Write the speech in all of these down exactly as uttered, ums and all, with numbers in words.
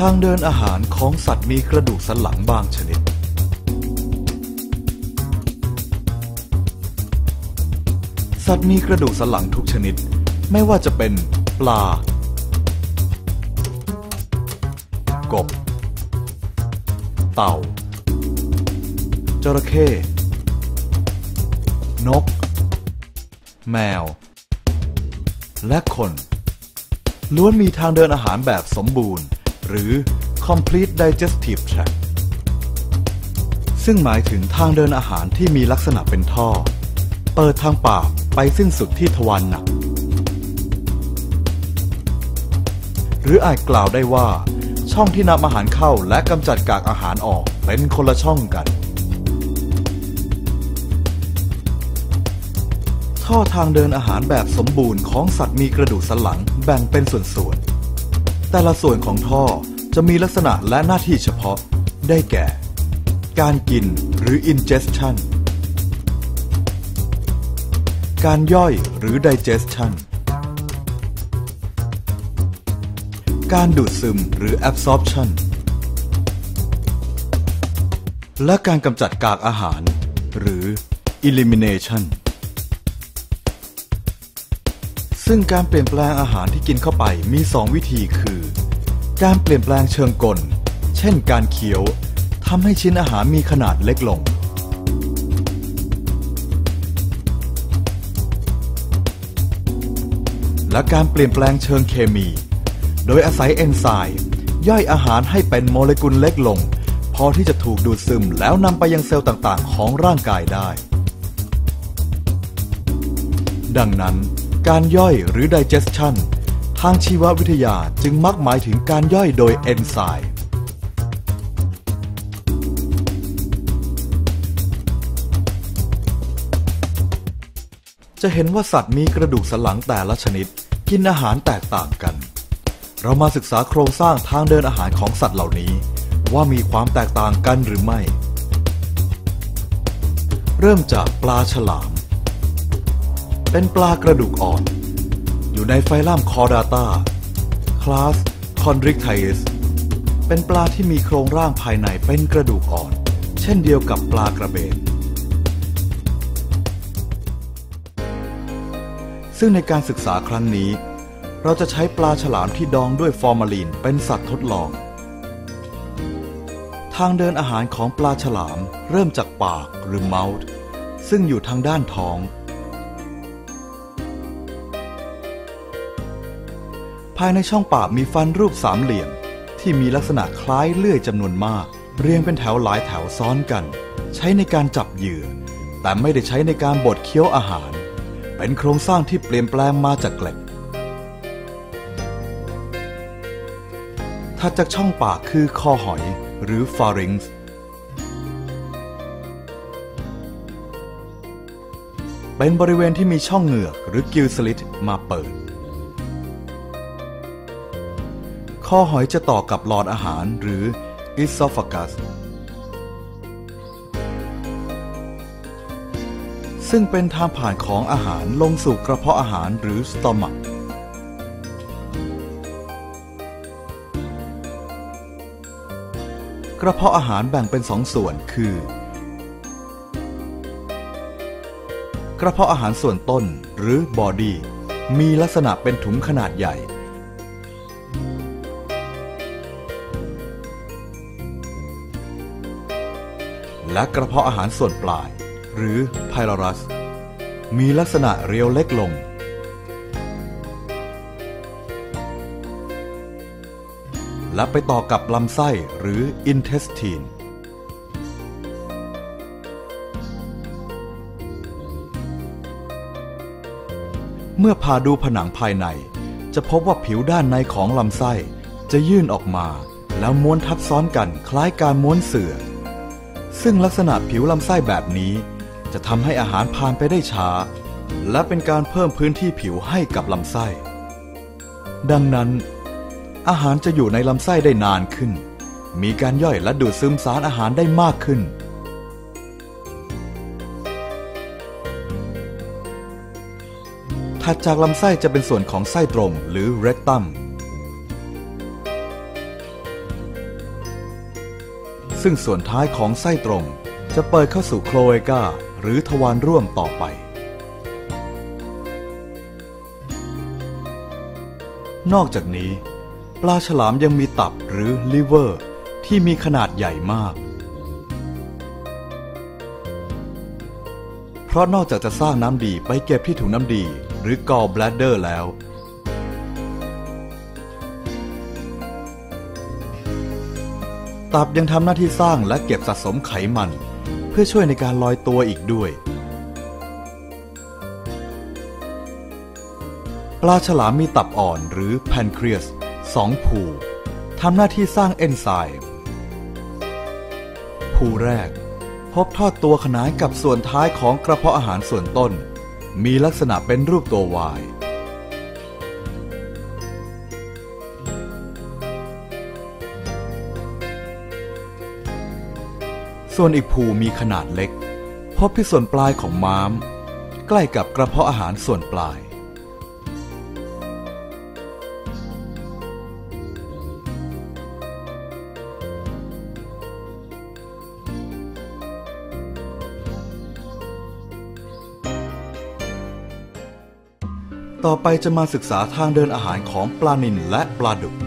างเดินอาหารของสัตว์มีกระดูกสันหลังบางชนิดสัตว์มีกระดูกสันหลังทุกชนิดไม่ว่าจะเป็นปลากบเต่าจระเข้นกแมวและคนล้วนมีทางเดินอาหารแบบสมบูรณ์หรือ complete digestive tract ซึ่งหมายถึงทางเดินอาหารที่มีลักษณะเป็นท่อเปิดทางปากไปสิ้นสุดที่ทวารหนักหรืออาจกล่าวได้ว่าช่องที่นำอาหารเข้าและกำจัดกากอาหารออกเป็นคนละช่องกันท่อทางเดินอาหารแบบสมบูรณ์ของสัตว์มีกระดูกสันหลังแบ่งเป็นส่วนๆแต่ละส่วนของท่อจะมีลักษณะและหน้าที่เฉพาะได้แก่การกินหรือ ingestion การย่อยหรือ digestion การดูดซึมหรือ absorption และการกำจัดกากอาหารหรือ elimination ซึ่งการเปลี่ยนแปลงอาหารที่กินเข้าไปมีสองวิธีคือการเปลี่ยนแปลงเชิงกลเช่นการเคี้ยวทำให้ชิ้นอาหารมีขนาดเล็กลงและการเปลี่ยนแปลงเชิงเคมีโดยอาศัยเอนไซม์ย่อยอาหารให้เป็นโมเลกุลเล็กลงพอที่จะถูกดูดซึมแล้วนำไปยังเซลล์ต่างๆของร่างกายได้ดังนั้นการย่อยหรือ digestion ทางชีววิทยาจึงมักหมายถึงการย่อยโดยเอนไซม์จะเห็นว่าสัตว์มีกระดูกสันหลังแต่ละชนิดกินอาหารแตกต่างกันเรามาศึกษาโครงสร้างทางเดินอาหารของสัตว์เหล่านี้ว่ามีความแตกต่างกันหรือไม่เริ่มจากปลาฉลามเป็นปลากระดูกอ่อนอยู่ในไฟลัมคอร์ดาตาคลาสคอนดริกไทสเป็นปลาที่มีโครงร่างภายในเป็นกระดูกอ่อนเช่นเดียวกับปลากระเบนซึ่งในการศึกษาครั้งนี้เราจะใช้ปลาฉลามที่ดองด้วยฟอร์มาลีนเป็นสัตว์ทดลองทางเดินอาหารของปลาฉลามเริ่มจากปากหรือ mouth ซึ่งอยู่ทางด้านท้องภายในช่องปากมีฟันรูปสามเหลี่ยมที่มีลักษณะคล้ายเลื่อยจำนวนมากเรียงเป็นแถวหลายแถวซ้อนกันใช้ในการจับเหยื่อแต่ไม่ได้ใช้ในการบดเคี้ยวอาหารเป็นโครงสร้างที่เปลี่ยนแปลงมาจากเกล็ดถัดจากช่องปากคือคอหอยหรือ pharynx เป็นบริเวณที่มีช่องเหงือกหรือ gill slit มาเปิดคอหอยจะต่อกับหลอดอาหารหรือ esophagus ซึ่งเป็นทางผ่านของอาหารลงสู่กระเพาะอาหารหรือ stomach กระเพาะอาหารแบ่งเป็นสองส่วนคือกระเพาะอาหารส่วนต้นหรือ body มีลักษณะเป็นถุงขนาดใหญ่และกระเพาะอาหารส่วนปลายหรือ pylorus มีลักษณะเรียวเล็กลงและไปต่อกับลำไส้หรือ intestine เมื่อผ่าดูผนังภายในจะพบว่าผิวด้านในของลำไส้จะยื่นออกมาแล้วม้วนทับซ้อนกันคล้ายการม้วนเสื่อซึ่งลักษณะผิวลำไส้แบบนี้จะทำให้อาหารผ่านไปได้ช้าและเป็นการเพิ่มพื้นที่ผิวให้กับลำไส้ดังนั้นอาหารจะอยู่ในลำไส้ได้นานขึ้นมีการย่อยและดูดซึมสารอาหารได้มากขึ้นถัดจากลำไส้จะเป็นส่วนของไส้ตรงหรือ rectum ซึ่งส่วนท้ายของไส้ตรงจะเปิดเข้าสู่โคลเอกาหรือทวารร่วมต่อไปนอกจากนี้ปลาฉลามยังมีตับหรือลิเวอร์ที่มีขนาดใหญ่มากเพราะนอกจากจะสร้างน้ำดีไปเก็บที่ถุงน้ำดีหรือ gall bladder แล้วตับยังทำหน้าที่สร้างและเก็บสะสมไขมันเพื่อช่วยในการลอยตัวอีกด้วยปลาฉลามมีตับอ่อนหรือแพนครีสสองผูทำหน้าที่สร้างเอนไซม์ผูแรกพบทอดตัวขนานกับส่วนท้ายของกระเพาะอาหารส่วนต้นมีลักษณะเป็นรูปตัว Y ส่วนอีกผูมีขนาดเล็กพบที่ส่วนปลายของม้ามใกล้กับกระเพาะอาหารส่วนปลายต่อไปจะมาศึกษาทางเดินอาหารของปลานิลและปลาดุก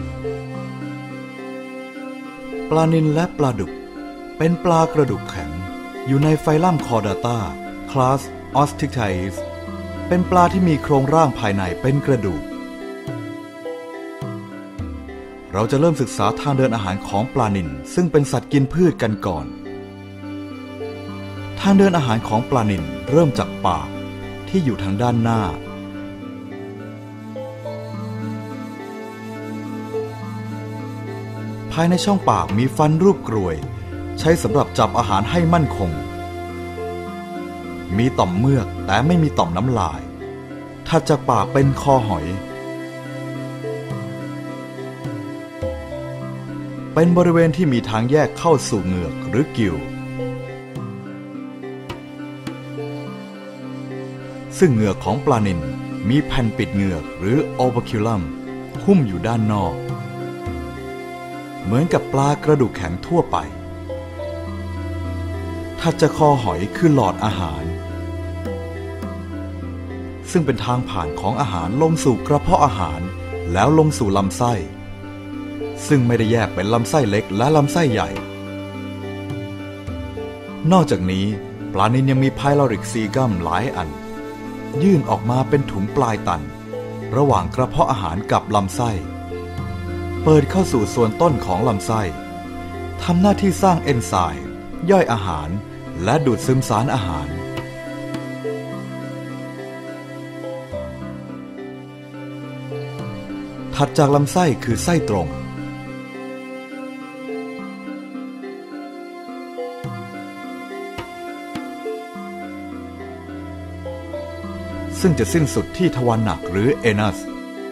ปลานิลและปลาดุกเป็นปลากระดูกแข็งอยู่ในไฟลัมคอร์ดาตาคลาสออสติไทสเป็นปลาที่มีโครงร่างภายในเป็นกระดูกเราจะเริ่มศึกษาทางเดินอาหารของปลานิลซึ่งเป็นสัตว์กินพืชกันก่อนทางเดินอาหารของปลานิลเริ่มจากปากที่อยู่ทางด้านหน้าภายในช่องปากมีฟันรูปกรวยใช้สำหรับจับอาหารให้มั่นคงมีต่อมเมือกแต่ไม่มีต่อมน้ำลายถัดจากปากเป็นคอหอยเป็นบริเวณที่มีทางแยกเข้าสู่เหงือกหรือกิวซึ่งเหงือกของปลานิลมีแผ่นปิดเหงือกหรือโอเปอร์คิวลัมหุ้มอยู่ด้านนอกเหมือนกับปลากระดูกแข็งทั่วไปถัดจากคอหอยคือหลอดอาหารซึ่งเป็นทางผ่านของอาหารลงสู่กระเพาะอาหารแล้วลงสู่ลำไส้ซึ่งไม่ได้แยกเป็นลำไส้เล็กและลำไส้ใหญ่นอกจากนี้ปลานิลยังมีไพลอริกซีกัมหลายอันยื่นออกมาเป็นถุงปลายตันระหว่างกระเพาะอาหารกับลำไส้เปิดเข้าสู่ส่วนต้นของลำไส้ทำหน้าที่สร้างเอนไซม์ย่อยอาหารและดูดซึมสารอาหารถัดจากลำไส้คือไส้ตรงซึ่งจะสิ้นสุดที่ทวารหนักหรือเอนัส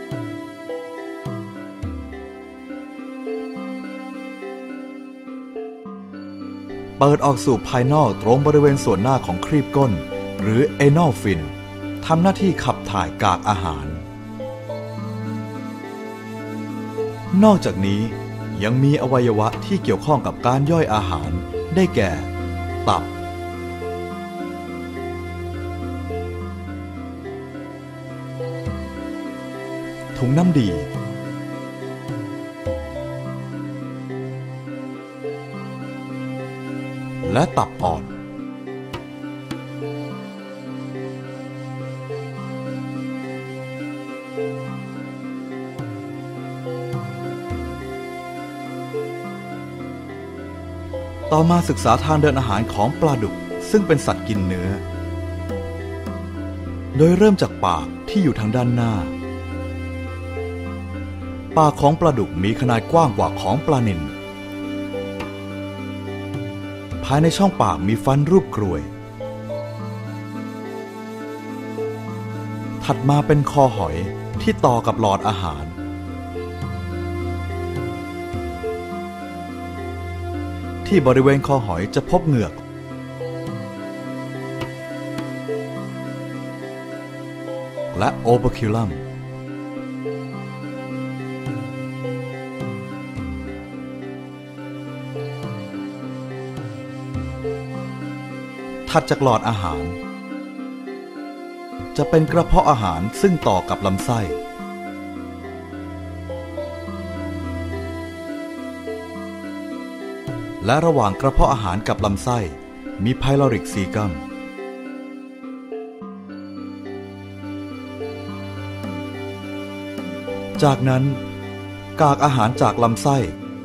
เปิดออกสู่ภายนอกตรงบริเวณส่วนหน้าของครีบก้นหรือเอนอลฟินทำหน้าที่ขับถ่ายกากอาหารนอกจากนี้ยังมีอวัยวะที่เกี่ยวข้องกับการย่อยอาหารได้แก่ตับถุงน้ำดีและตับอ่อนต่อมาศึกษาทางเดินอาหารของปลาดุกซึ่งเป็นสัตว์กินเนื้อโดยเริ่มจากปากที่อยู่ทางด้านหน้าปากของปลาดุกมีขนาดกว้างกว่าของปลานิลภายในช่องปากมีฟันรูปกรวยถัดมาเป็นคอหอยที่ต่อกับหลอดอาหารที่บริเวณคอหอยจะพบเหงือกและโอเปอร์คิวลัมถัดจากหลอดอาหารจะเป็นกระเพาะอาหารซึ่งต่อกับลำไส้และระหว่างกระเพาะอาหารกับลำไส้มีไพลอริกซีกัมจากนั้นกากอาหารจากลำไส้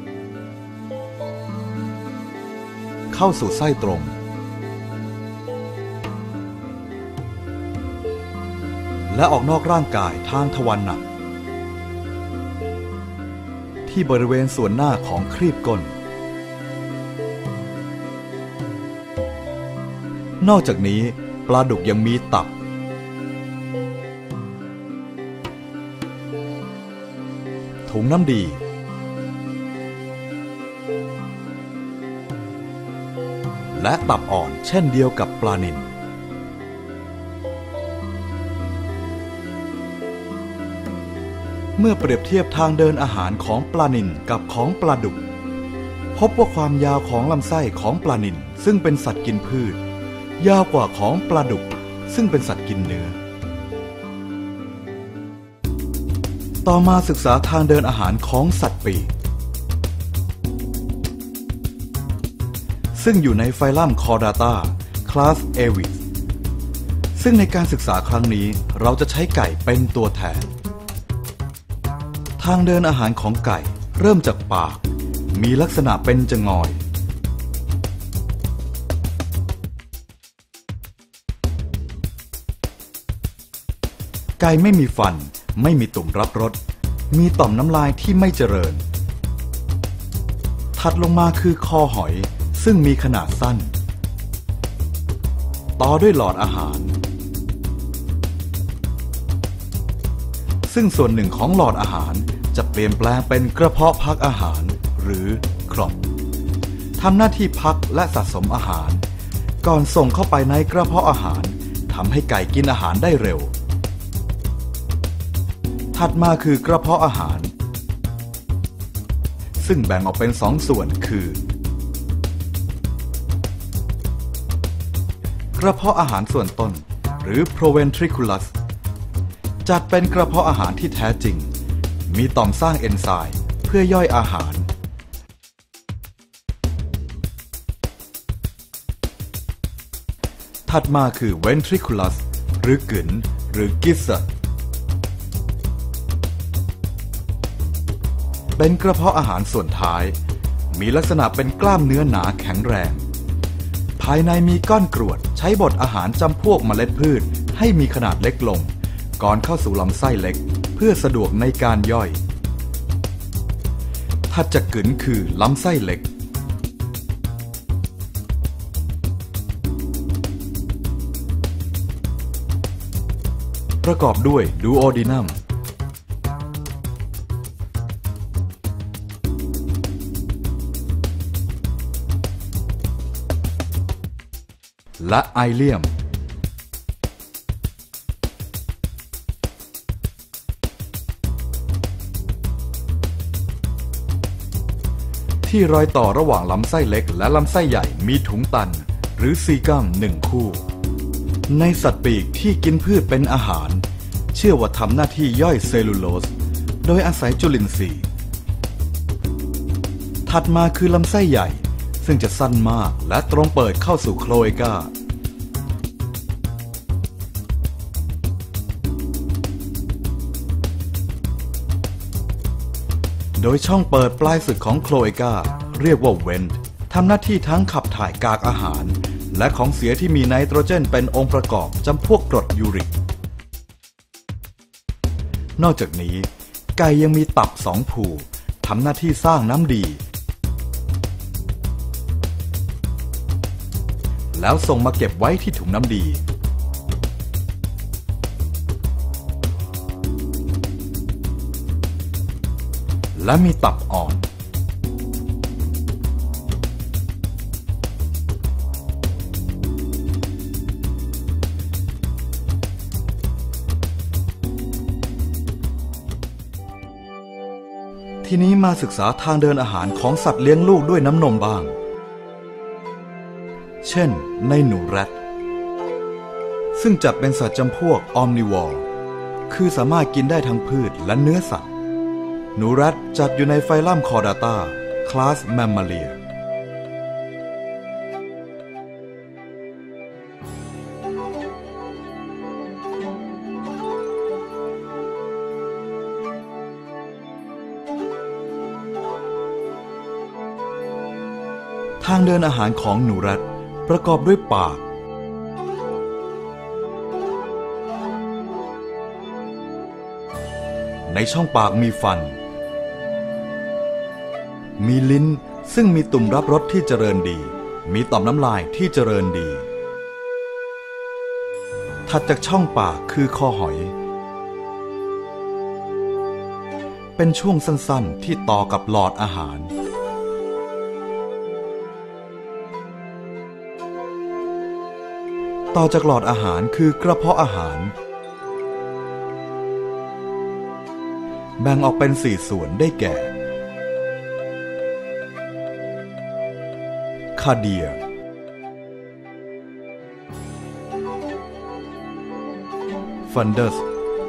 เข้าสู่ไส้ตรงและออกนอกร่างกายทางทวารหนักที่บริเวณส่วนหน้าของครีบก้นนอกจากนี้ปลาดุกยังมีตับถุงน้ำดีและตับอ่อนเช่นเดียวกับปลานิลเมื่อเปรียบเทียบทางเดินอาหารของปลานิลกับของปลาดุกพบว่าความยาวของลำไส้ของปลานิลซึ่งเป็นสัตว์กินพืชยาวกว่าของปลาดุกซึ่งเป็นสัตว์กินเนื้อต่อมาศึกษาทางเดินอาหารของสัตว์ปีกซึ่งอยู่ในไฟลัมคอร์ดาตาคลาสเอวิสซึ่งในการศึกษาครั้งนี้เราจะใช้ไก่เป็นตัวแทนทางเดินอาหารของไก่เริ่มจากปากมีลักษณะเป็นจะงอยไก่ไม่มีฟันไม่มีตุ่มรับรสมีต่อมน้ำลายที่ไม่เจริญถัดลงมาคือคอหอยซึ่งมีขนาดสั้นต่อด้วยหลอดอาหารซึ่งส่วนหนึ่งของหลอดอาหารจะเปลี่ยนแปลงเป็นกระเพาะพักอาหารหรือครอปทำหน้าที่พักและสะสมอาหารก่อนส่งเข้าไปในกระเพาะอาหารทำให้ไก่กินอาหารได้เร็วถัดมาคือกระเพาะอาหารซึ่งแบ่งออกเป็นสองส่วนคือกระเพาะอาหารส่วนต้นหรือ proventriculus จัดเป็นกระเพาะอาหารที่แท้จริงมีต่อมสร้างเอนไซม์เพื่อย่อยอาหารถัดมาคือ ventriculus หรือกึ๋นหรือ gizzardเป็นกระเพาะอาหารส่วนท้ายมีลักษณะเป็นกล้ามเนื้อหนาแข็งแรงภายในมีก้อนกรวดใช้บดอาหารจำพวกเมล็ดพืชให้มีขนาดเล็กลงก่อนเข้าสู่ลำไส้เล็กเพื่อสะดวกในการย่อยถัดจากกึ๋นคือลำไส้เล็กประกอบด้วยดูโอดีนัมและไอเลียมที่รอยต่อระหว่างลำไส้เล็กและลำไส้ใหญ่มีถุงตันหรือซีกัมหนึ่งคู่ในสัตว์ปีกที่กินพืชเป็นอาหารเชื่อว่าทำหน้าที่ย่อยเซลลูโลสโดยอาศัยจุลินทรีย์ถัดมาคือลำไส้ใหญ่ซึ่งจะสั้นมากและตรงเปิดเข้าสู่โคลเอกาโดยช่องเปิดปลายสุดของโคลเอกาเรียกว่าเวนต์ทำหน้าที่ทั้งขับถ่ายกากอาหารและของเสียที่มีไนโตรเจนเป็นองค์ประกอบจำพวกกรดยูริกนอกจากนี้ไก่ยังมีตับสองผูทำหน้าที่สร้างน้ำดีแล้วส่งมาเก็บไว้ที่ถุงน้ำดีและมีตับอ่อนทีนี้มาศึกษาทางเดินอาหารของสัตว์เลี้ยงลูกด้วยน้ำนมบ้างเช่นในหนูแรดซึ่งจัดเป็นสัตว์จำพวกออมนิวอร์คือสามารถกินได้ทั้งพืชและเนื้อสัตว์หนูแรดจัดอยู่ในไฟลัมคอร์ดาตาคลาสแมมมาเลียทางเดินอาหารของหนูแรดประกอบด้วยปากในช่องปากมีฟันมีลิ้นซึ่งมีตุ่มรับรสที่เจริญดีมีต่อมน้ำลายที่เจริญดีถัดจากช่องปากคือคอหอยเป็นช่วงสั้นๆที่ต่อกับหลอดอาหารต่อจากหลอดอาหารคือกระเพาะอาหารแบ่งออกเป็นสี่ส่วนได้แก่คาเดียฟันเดส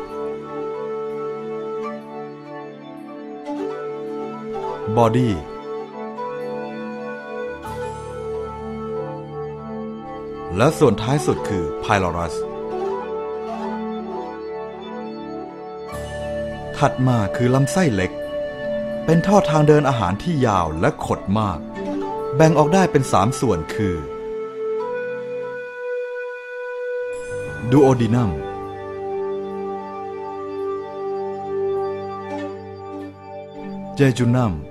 บอดี้และส่วนท้ายสุดคือไพลอรัสถัดมาคือลำไส้เล็กเป็นท่อทางเดินอาหารที่ยาวและขดมากแบ่งออกได้เป็นสามส่วนคือดูโอดินัมเจจูนัม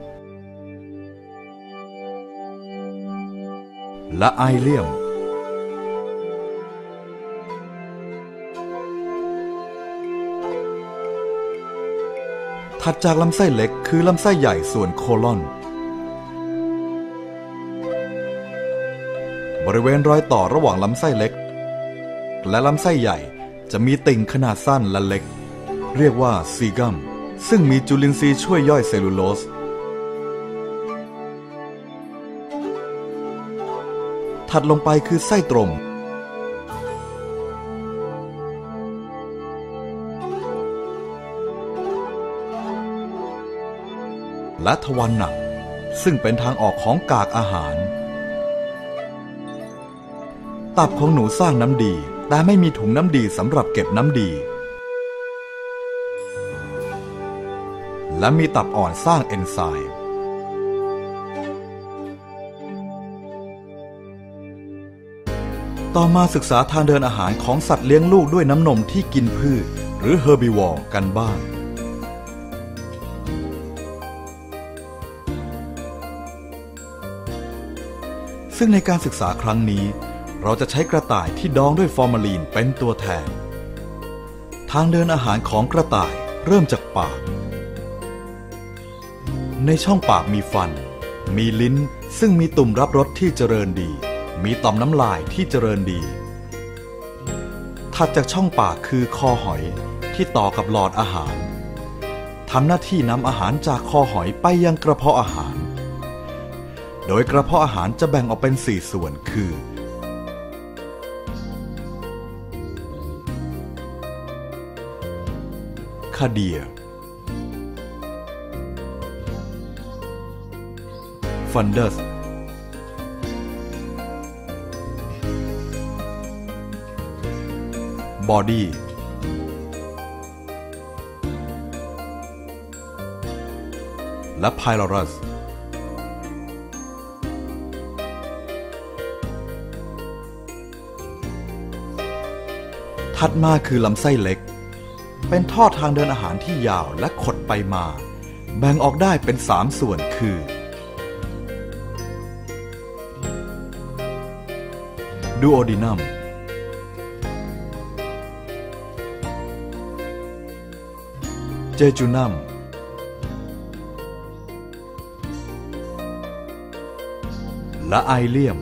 และไอเลียมถัดจากลำไส้เล็กคือลำไส้ใหญ่ส่วนโคลอนบริเวณรอยต่อระหว่างลำไส้เล็กและลำไส้ใหญ่จะมีติ่งขนาดสั้นและเล็กเรียกว่าซีกัมซึ่งมีจุลินทรีย์ช่วยย่อยเซลลูโลสถัดลงไปคือไส้ตรงและทวารหนักซึ่งเป็นทางออกของกากอาหารตับของหนูสร้างน้ำดีแต่ไม่มีถุงน้ำดีสำหรับเก็บน้ำดีและมีตับอ่อนสร้างเอนไซม์ต่อมาศึกษาทางเดินอาหารของสัตว์เลี้ยงลูกด้วยน้ำนมที่กินพืชหรือเฮอร์บิวอร์กันบ้างซึ่งในการศึกษาครั้งนี้เราจะใช้กระต่ายที่ดองด้วยฟอร์มาลีนเป็นตัวแทนทางเดินอาหารของกระต่ายเริ่มจากปากในช่องปากมีฟันมีลิ้นซึ่งมีตุ่มรับรสที่เจริญดีมีต่อมน้ำลายที่เจริญดีถัดจากช่องปากคือคอหอยที่ต่อกับหลอดอาหารทำหน้าที่นำอาหารจากคอหอยไปยังกระเพาะอาหารโดยกระเพาะอาหารจะแบ่งออกเป็นสี่ส่วนคือคาเดียฟันเดสบอดี้และไพลอรัสถัดมาคือลำไส้เล็กเป็นท่อทางเดินอาหารที่ยาวและขดไปมาแบ่งออกได้เป็นสามส่วนคือดูโอดินัมเจจูนัมและไอเลียม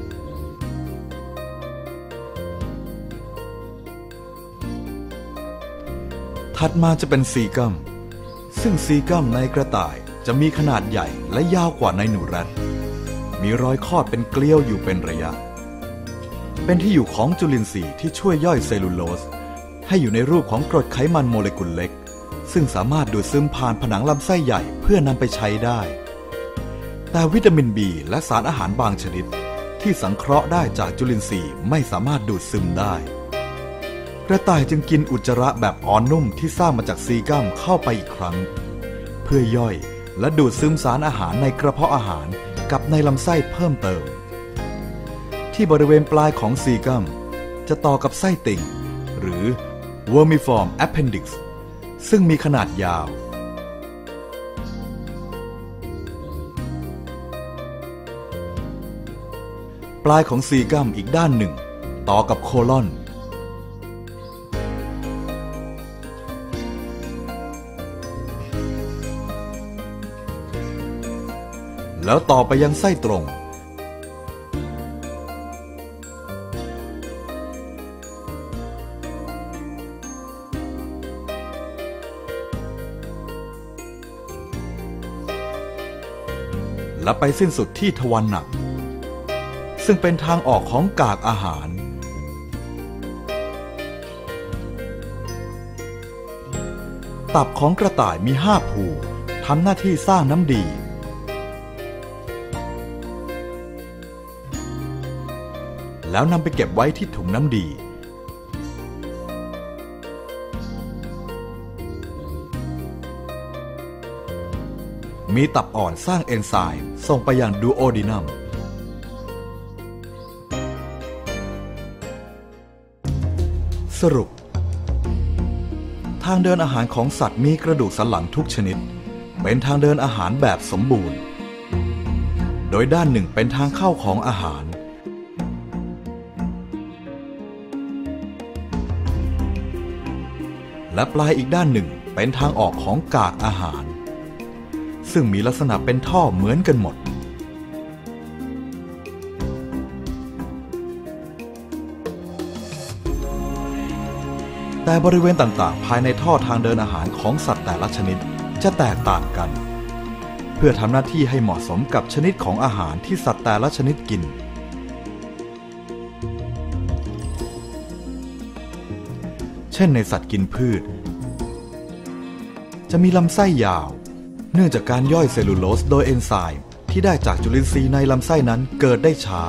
ถัดมาจะเป็นซีกัมซึ่งซีกัมในกระต่ายจะมีขนาดใหญ่และยาวกว่าในหนูแรดมีรอยคอดเป็นเกลียวอยู่เป็นระยะเป็นที่อยู่ของจุลินทรีย์ที่ช่วยย่อยเซลลูโลสให้อยู่ในรูปของกรดไขมันโมเลกุลเล็กซึ่งสามารถดูดซึมผ่านผนังลำไส้ใหญ่เพื่อนำไปใช้ได้แต่วิตามิน บี และสารอาหารบางชนิดที่สังเคราะห์ได้จากจุลินทรีย์ไม่สามารถดูดซึมได้กระต่ายจึงกินอุจจาระแบบอ่อนนุ่มที่สร้างมาจากซีกัมเข้าไปอีกครั้งเพื่อย่อยและดูดซึมสารอาหารในกระเพาะอาหารกับในลำไส้เพิ่มเติมที่บริเวณปลายของซีกัมจะต่อกับไส้ติ่งหรือ Vermiform Appendix ซึ่งมีขนาดยาวปลายของซีกัมอีกด้านหนึ่งต่อกับโคลอนแล้วต่อไปยังไส้ตรงและไปสิ้นสุดที่ทวารหนักซึ่งเป็นทางออกของกากอาหารตับของกระต่ายมีห้าภูทำหน้าที่สร้างน้ำดีแล้วนำไปเก็บไว้ที่ถุงน้ำดีมีตับอ่อนสร้างเอนไซม์ส่งไปยังดูโอดีนัมสรุปทางเดินอาหารของสัตว์มีกระดูกสันหลังทุกชนิดเป็นทางเดินอาหารแบบสมบูรณ์โดยด้านหนึ่งเป็นทางเข้าของอาหารและปลายอีกด้านหนึ่งเป็นทางออกของกากอาหารซึ่งมีลักษณะเป็นท่อเหมือนกันหมดแต่บริเวณต่างๆภายในท่อทางเดินอาหารของสัตว์แต่ละชนิดจะแตกต่างกันเพื่อทำหน้าที่ให้เหมาะสมกับชนิดของอาหารที่สัตว์แต่ละชนิดกินเช่นในสัตว์กินพืชจะมีลำไส้ยาวเนื่องจากการย่อยเซลลูโลสโดยเอนไซม์ที่ได้จากจุลินทรีย์ในลำไส้นั้นเกิดได้ช้า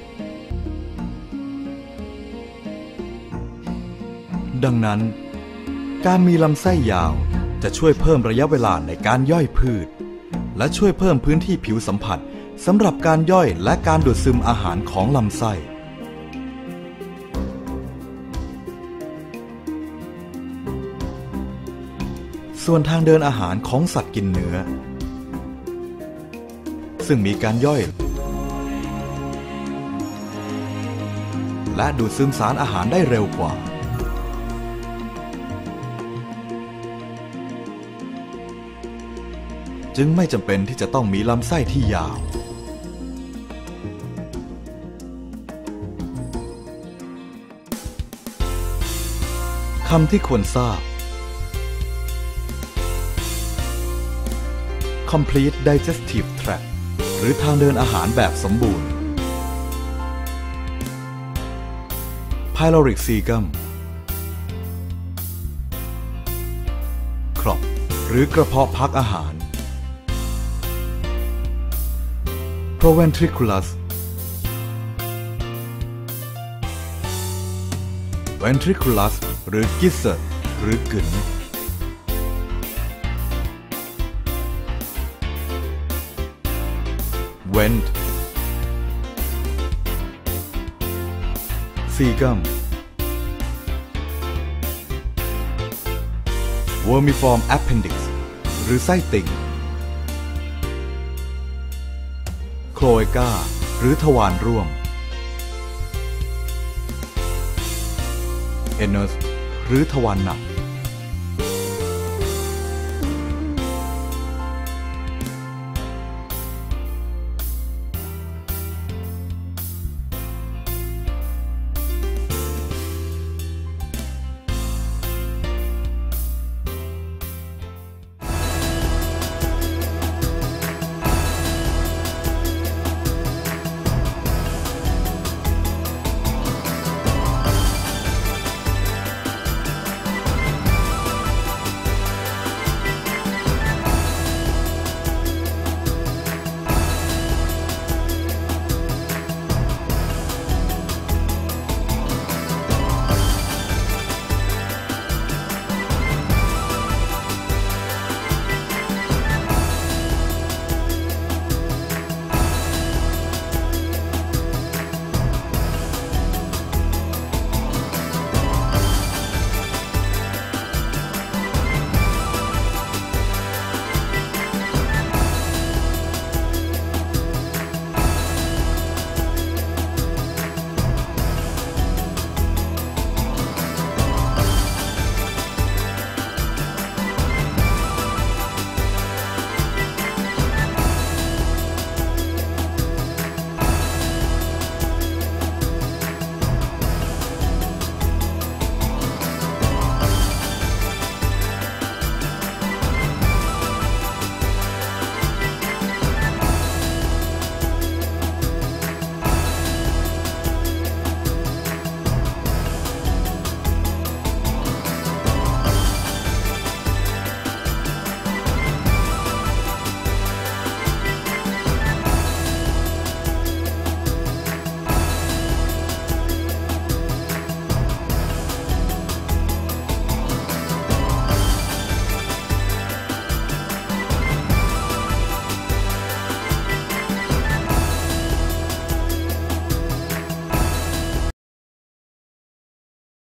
ดังนั้นการมีลำไส้ยาวจะช่วยเพิ่มระยะเวลาในการย่อยพืชและช่วยเพิ่มพื้นที่ผิวสัมผัสสำหรับการย่อยและการดูดซึมอาหารของลำไส้ส่วนทางเดินอาหารของสัตว์กินเนื้อซึ่งมีการย่อยและดูดซึมสารอาหารได้เร็วกว่าจึงไม่จำเป็นที่จะต้องมีลำไส้ที่ยาวคำที่ควรทราบ Complete Digestive Tract หรือทางเดินอาหารแบบสมบูรณ์ Pyloric Cecum ครอบหรือกระเพาะพักอาหาร Proventriculus Ventriculus หรือ Gizzard หรือกึ๋นVent Cecum Vermiform Appendix หรือไส้ติ่ง Cloaca หรือทวารร่วม Anus หรือทวารหนัก